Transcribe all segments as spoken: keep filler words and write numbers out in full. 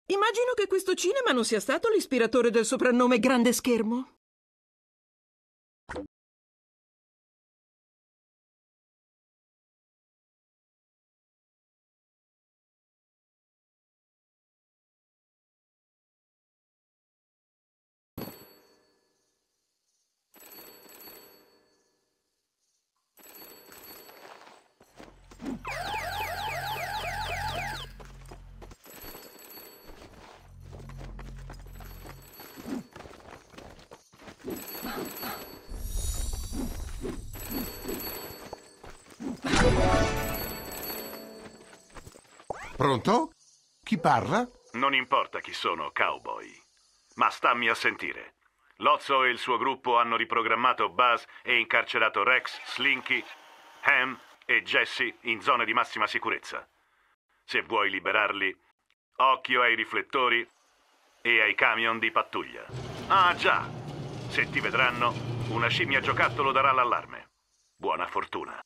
Immagino che questo cinema non sia stato l'ispiratore del soprannome Grande Schermo. Pronto? Chi parla? Non importa chi sono, cowboy. Ma stammi a sentire. Lozzo e il suo gruppo hanno riprogrammato Buzz e incarcerato Rex, Slinky, Ham e Jesse in zone di massima sicurezza. Se vuoi liberarli, occhio ai riflettori e ai camion di pattuglia. Ah già, se ti vedranno, una scimmia giocattolo darà l'allarme. Buona fortuna.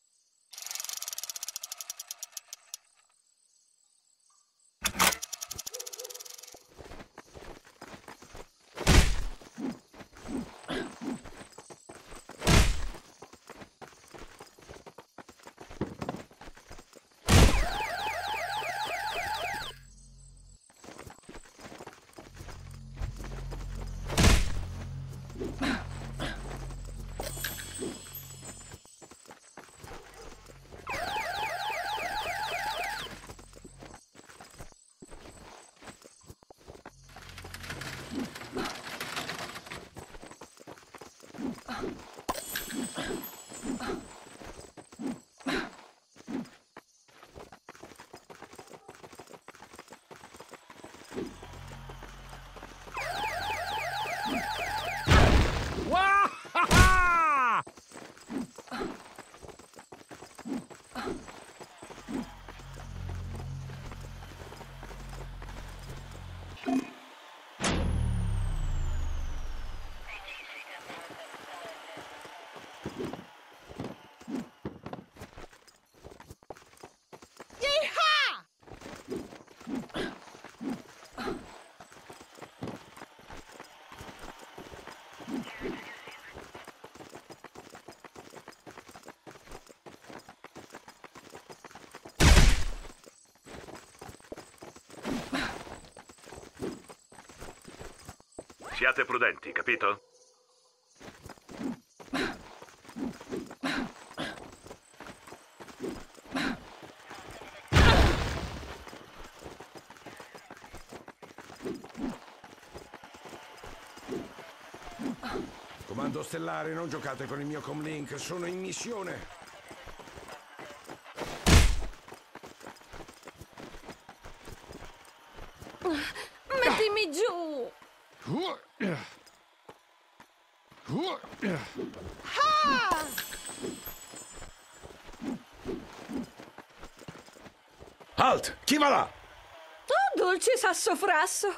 Siate prudenti, capito? Comando stellare, non giocate con il mio comlink, sono in missione. Mettimi giù! Ah! Halt! Chi va là? Oh, dolce sassofrasso!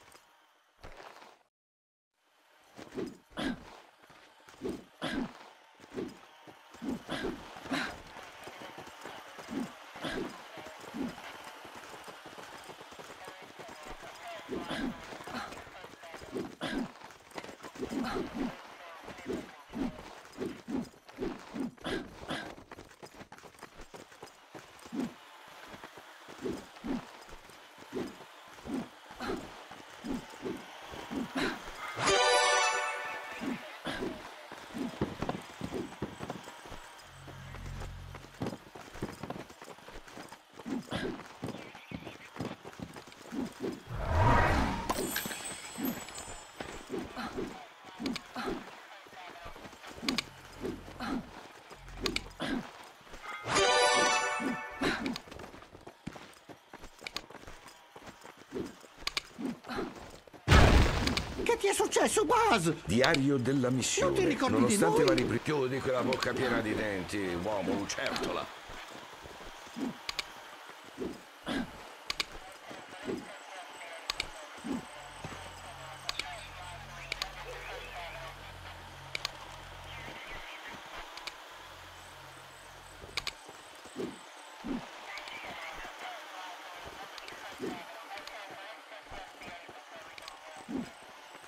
Che ti è successo, Buzz? Diario della missione. Non ti ricordi Nonostante di noi? vari pri- Chiudi quella bocca piena di denti, uomo lucertola.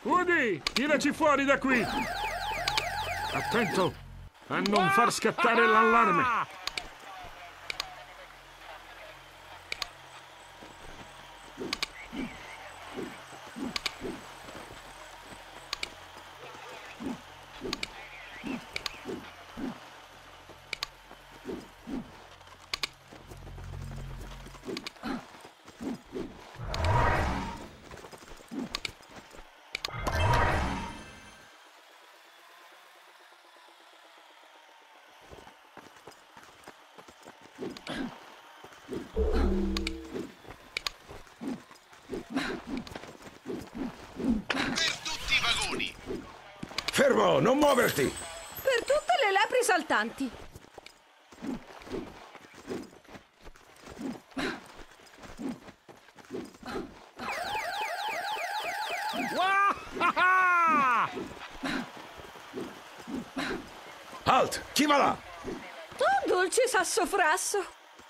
Woody, tiraci fuori da qui! Attento a non far scattare l'allarme! Fermo, non muoverti! Per tutte le lepri saltanti. Halt! Chi va là? Oh, dolce sassofrasso.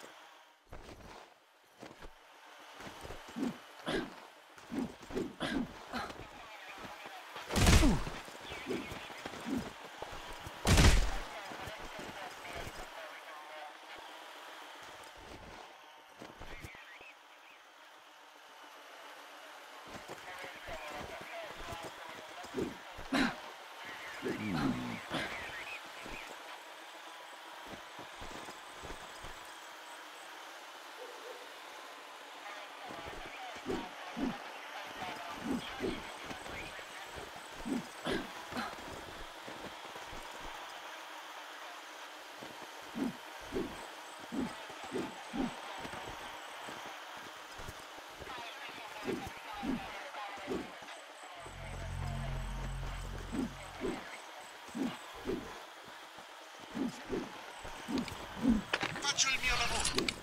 Faccio il mio lavoro.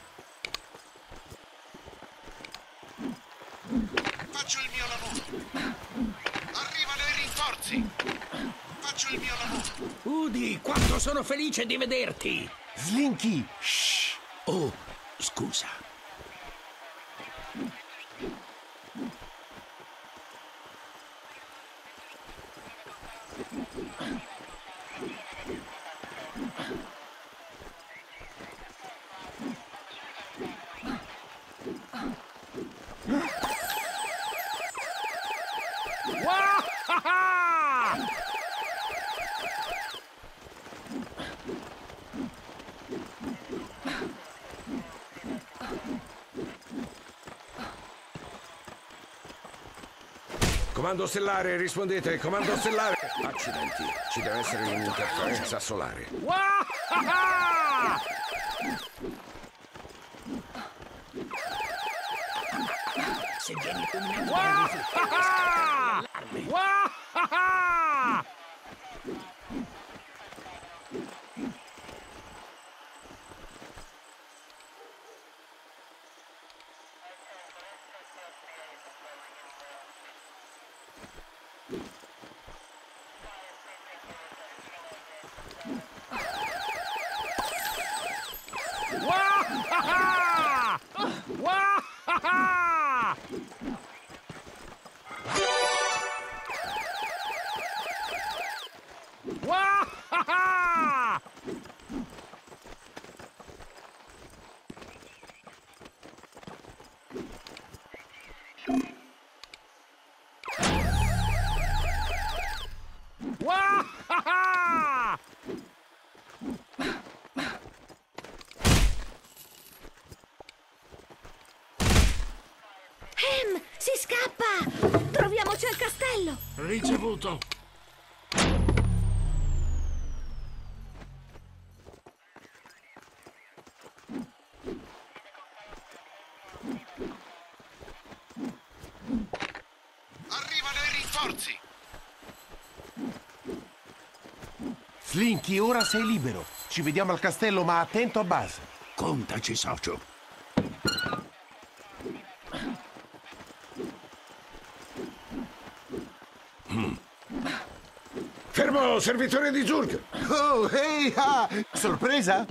Faccio il mio lavoro. Arrivano i rinforzi. Faccio il mio lavoro. Woody, quanto sono felice di vederti! Slinky! Shh! Oh, scusa. Comando stellare, rispondete, comando stellare! Accidenti, ci deve essere un'interferenza solare. Se vieni illuminato Em, si scappa! Troviamoci al castello! Ricevuto. Arrivano i rinforzi. Slinky, ora sei libero. Ci vediamo al castello, ma attento a Buzz. Contaci, socio. Fermo, servitore di Zulk! Oh, ehi, ah! Sorpresa?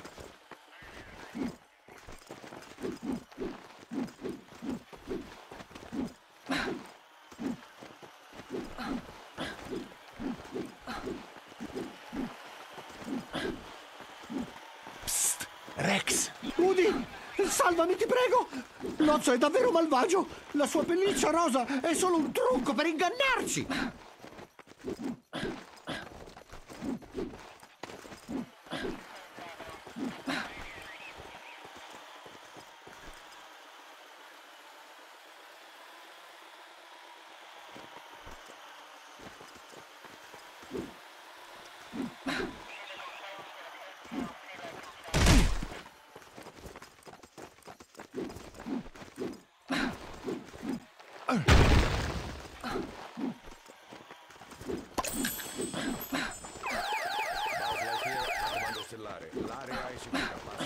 Salvami, ti prego! L'Ozzo è davvero malvagio! La sua pelliccia rosa è solo un trucco per ingannarci! Comando stellare, l'area è eseguita, Buzz.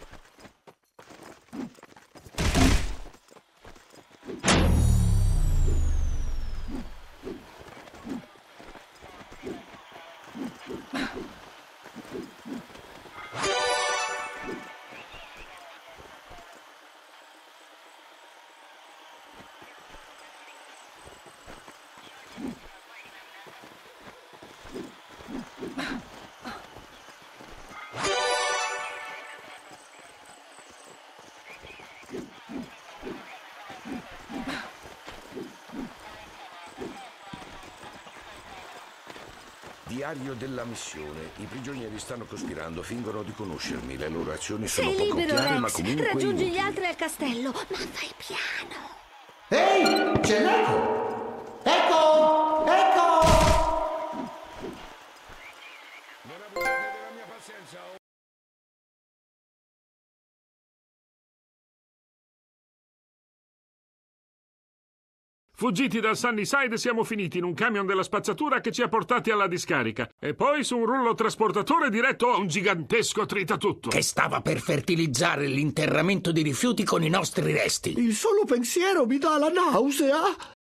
Diario della missione. I prigionieri stanno cospirando, fingono di conoscermi. Le loro azioni sono Sei poco libero, chiare, Rex. ma comunque Raggiungi inutili. gli altri al castello, ma fai piano. Ehi, c'è l'eco! Ecco! Ecco! Non abusate della mia pazienza. Fuggiti dal Sunnyside, siamo finiti in un camion della spazzatura che ci ha portati alla discarica. E poi su un rullo trasportatore diretto a un gigantesco tritatutto. Che stava per fertilizzare l'interramento di rifiuti con i nostri resti. Il solo pensiero mi dà la nausea!